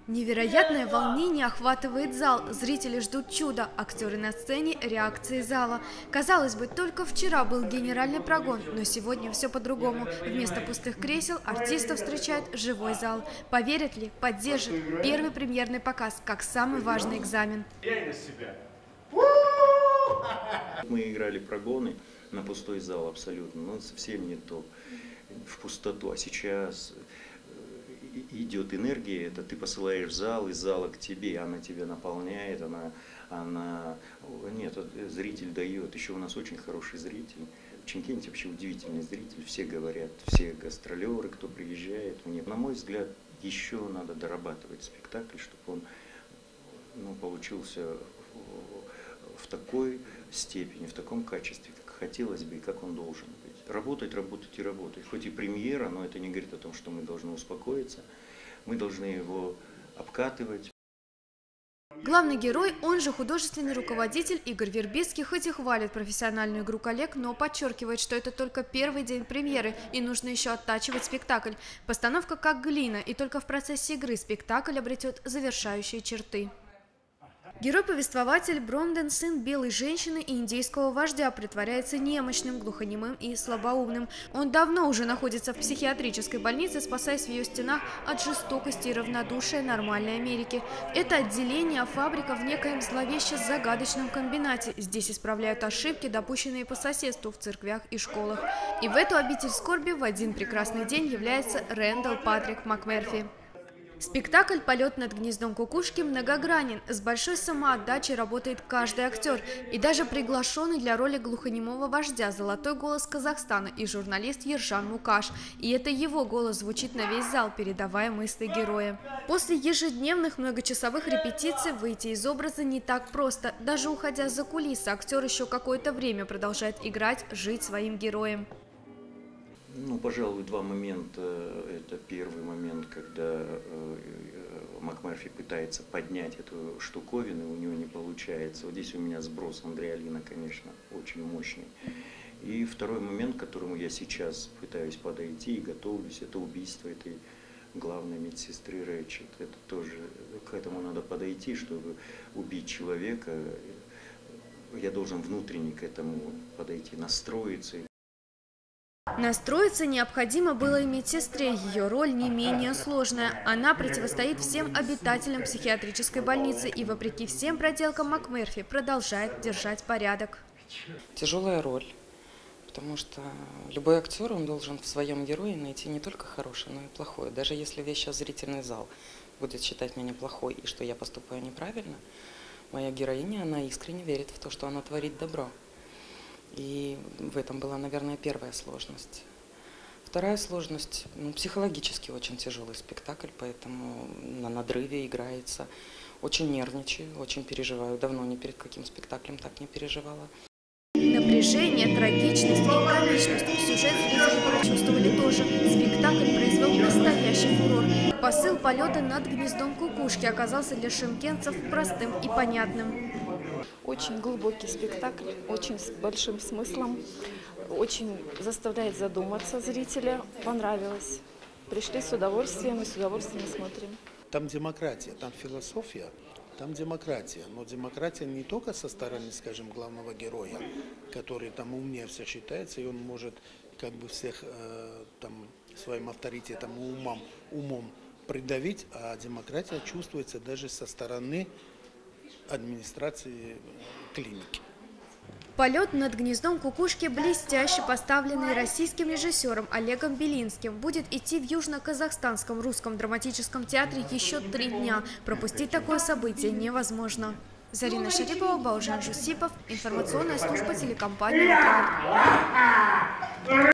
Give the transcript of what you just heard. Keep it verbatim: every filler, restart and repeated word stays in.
Невероятное волнение охватывает зал. Зрители ждут чуда, актеры на сцене, реакции зала. Казалось бы, только вчера был генеральный прогон, но сегодня все по-другому. Вместо пустых кресел артистов встречает живой зал. Поверят ли, поддержат первый премьерный показ, как самый важный экзамен. Мы играли прогоны на пустой зал абсолютно, но совсем не то, в пустоту, а сейчас идет энергия, это ты посылаешь в зал, из зала к тебе, она тебя наполняет, она, она, нет, зритель дает, еще у нас очень хороший зритель, в Чимкенте вообще удивительный зритель, все говорят, все гастролеры, кто приезжает, мне, на мой взгляд, еще надо дорабатывать спектакль, чтобы он, ну, получился в такой степени, в таком качестве, как хотелось бы и как он должен быть. Работать, работать и работать. Хоть и премьера, но это не говорит о том, что мы должны успокоиться. Мы должны его обкатывать. Главный герой, он же художественный руководитель Игорь Вербицкий, хоть и хвалит профессиональную игру коллег, но подчеркивает, что это только первый день премьеры и нужно еще оттачивать спектакль. Постановка как глина, и только в процессе игры спектакль обретет завершающие черты. Герой-повествователь Бромден, сын белой женщины и индейского вождя, притворяется немощным, глухонемым и слабоумным. Он давно уже находится в психиатрической больнице, спасаясь в ее стенах от жестокости и равнодушия нормальной Америки. Это отделение, фабрика в некоем зловеще-загадочном комбинате. Здесь исправляют ошибки, допущенные по соседству в церквях и школах. И в эту обитель скорби в один прекрасный день является Рэндалл Патрик МакМерфи. Спектакль «Полет над гнездом кукушки» многогранен. С большой самоотдачей работает каждый актер. И даже приглашенный для роли глухонемого вождя «Золотой голос Казахстана» и журналист Ержан Мукаш. И это его голос звучит на весь зал, передавая мысли героя. После ежедневных многочасовых репетиций выйти из образа не так просто. Даже уходя за кулисы, актер еще какое-то время продолжает играть, жить своим героем. Ну, пожалуй, два момента. Это первый момент, когда МакМерфи пытается поднять эту штуковину, у него не получается. Вот здесь у меня сброс адреналина, конечно, очень мощный. И второй момент, к которому я сейчас пытаюсь подойти и готовлюсь, это убийство этой главной медсестры Рэчет. Это тоже, к этому надо подойти, чтобы убить человека. Я должен внутренне к этому подойти, настроиться. Настроиться необходимо было и медсестре. Ее роль не менее сложная. Она противостоит всем обитателям психиатрической больницы и, вопреки всем проделкам МакМерфи, продолжает держать порядок. Тяжелая роль, потому что любой актер, он должен в своем герое найти не только хорошее, но и плохое. Даже если весь сейчас зрительный зал будет считать меня плохой и что я поступаю неправильно, моя героиня, она искренне верит в то, что она творит добро. И в этом была, наверное, первая сложность. Вторая сложность, ну, психологически очень тяжелый спектакль, поэтому на надрыве играется. Очень нервничаю, очень переживаю. Давно ни перед каким спектаклем так не переживала. Напряжение, трагичность и комичность. Сюжет зрители прочувствовали тоже. Спектакль произвел настоящий фурор. Посыл полета над гнездом кукушки оказался для шымкентцев простым и понятным. Очень глубокий спектакль, очень с большим смыслом, очень заставляет задуматься зрителя. Понравилось. Пришли с удовольствием и с удовольствием смотрим. Там демократия, там философия, там демократия. Но демократия не только со стороны, скажем, главного героя, который там умнее всех считается, и он может как бы всех э, там своим авторитетом и умом, умом придавить, а демократия чувствуется даже со стороны администрации клиники. Полет над гнездом кукушки, блестяще поставленный российским режиссером Олегом Белинским, будет идти в Южно-Казахстанском русском драматическом театре еще три дня. Пропустить такое событие невозможно. Зарина Шарипова, Баужан Жусипов, информационная служба телекомпании «Утренний».